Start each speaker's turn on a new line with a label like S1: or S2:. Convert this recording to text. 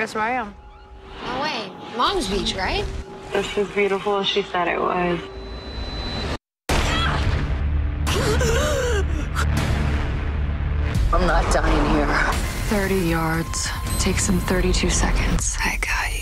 S1: Guess where I am?
S2: No way. Mom's beach, right?
S3: This is beautiful as she said it was.
S4: I'm not dying here.
S5: 30 yards. Takes him 32 seconds. I got you.